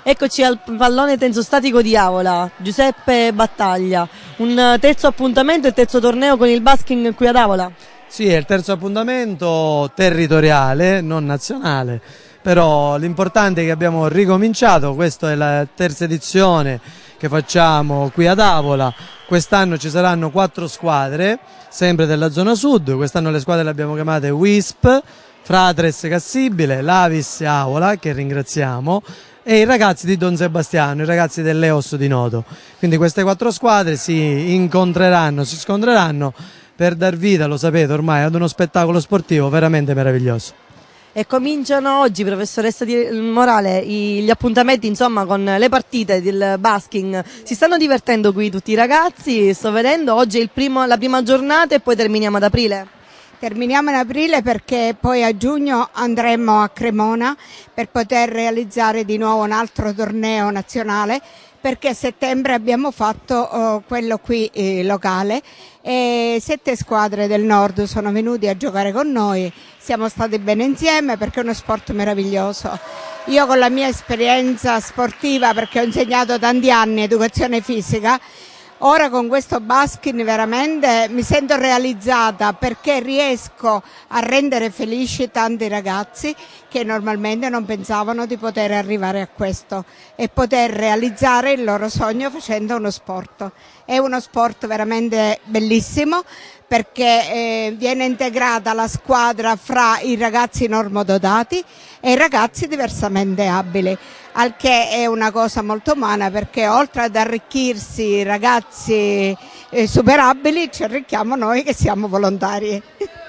Eccoci al pallone tenso statico di Avola, Giuseppe Battaglia, un terzo appuntamento e terzo torneo con il basking qui ad Avola. Sì, è il terzo appuntamento territoriale, non nazionale, però l'importante è che abbiamo ricominciato, questa è la terza edizione che facciamo qui ad Avola. Quest'anno ci saranno 4 squadre, sempre della zona sud, quest'anno le squadre le abbiamo chiamate Wisp, Fratres Cassibile, Lavis e Avola, che ringraziamo, e i ragazzi di Don Sebastiano, i ragazzi dell'Eos di Noto. Quindi queste 4 squadre si incontreranno, si scontreranno per dar vita, lo sapete ormai, ad uno spettacolo sportivo veramente meraviglioso. E cominciano oggi, professoressa Morale, gli appuntamenti insomma con le partite del basking. Si stanno divertendo qui tutti i ragazzi, sto vedendo, oggi è la prima giornata e poi terminiamo ad aprile. Terminiamo in aprile perché poi a giugno andremo a Cremona per poter realizzare di nuovo un altro torneo nazionale, perché a settembre abbiamo fatto quello qui locale e 7 squadre del nord sono venute a giocare con noi, siamo stati bene insieme perché è uno sport meraviglioso. Io con la mia esperienza sportiva, perché ho insegnato tanti anni educazione fisica, ora con questo basking veramente mi sento realizzata perché riesco a rendere felici tanti ragazzi che normalmente non pensavano di poter arrivare a questo e poter realizzare il loro sogno facendo uno sport. È uno sport veramente bellissimo perché viene integrata la squadra fra i ragazzi normodotati e i ragazzi diversamente abili, al che è una cosa molto umana perché oltre ad arricchirsi i ragazzi superabili ci arricchiamo noi che siamo volontari.